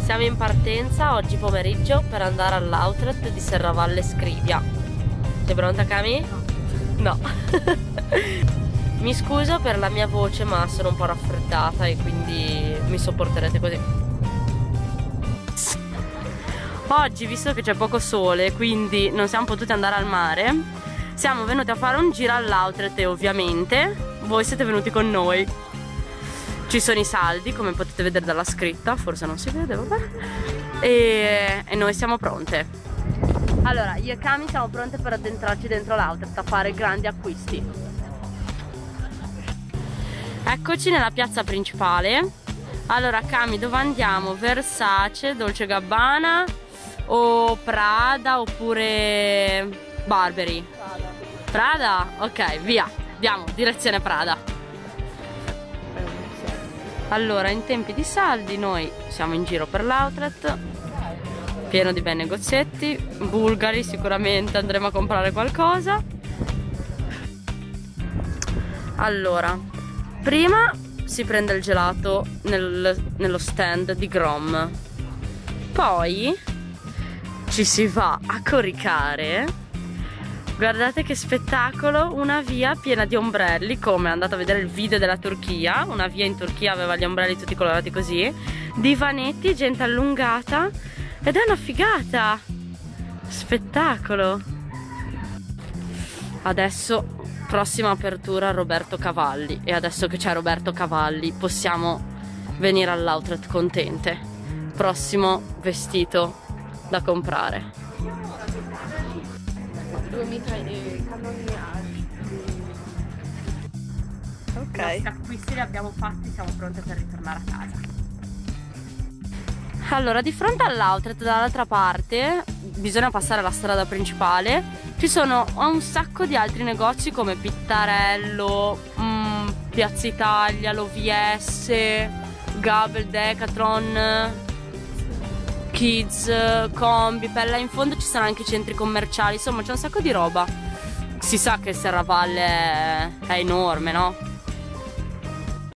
Siamo in partenza oggi pomeriggio per andare all'outlet di Serravalle Scrivia. Sei pronta, Cami? No. Mi scuso per la mia voce, ma sono un po' raffreddata e quindi mi sopporterete così. Oggi, visto che c'è poco sole, quindi non siamo potuti andare al mare, siamo venuti a fare un giro all'outlet e ovviamente voi siete venuti con noi. Ci sono i saldi, come potete vedere dalla scritta, forse non si vede, vabbè. E noi siamo pronte. Allora, io e Cami siamo pronte per addentrarci dentro l'outlet a fare grandi acquisti. Eccoci nella piazza principale. Allora, Cami, dove andiamo? Versace, Dolce Gabbana o Prada oppure Burberry? Prada? Ok, via. Andiamo, direzione Prada. Allora, in tempi di saldi noi siamo in giro per l'outlet, pieno di bei negozietti, bulgari sicuramente, andremo a comprare qualcosa. Allora, prima si prende il gelato nello stand di Grom, poi ci si va a coricare. Guardate che spettacolo, una via piena di ombrelli, come andate a vedere il video della Turchia, una via in Turchia aveva gli ombrelli tutti colorati così, divanetti, gente allungata, ed è una figata, spettacolo. Adesso prossima apertura Roberto Cavalli, e adesso che c'è Roberto Cavalli possiamo venire all'outlet contente. Prossimo vestito da comprare. Ok. I nostri acquisti li abbiamo fatti, siamo pronte per ritornare a casa. Allora, di fronte all'outlet dall'altra parte bisogna passare la strada principale. Ci sono un sacco di altri negozi come Pittarello, Piazza Italia, l'OVS, Gabel, Decathlon, Kids, Combi, Pella. In fondo ci sono anche i centri commerciali, insomma c'è un sacco di roba. Si sa che Serravalle è enorme, no?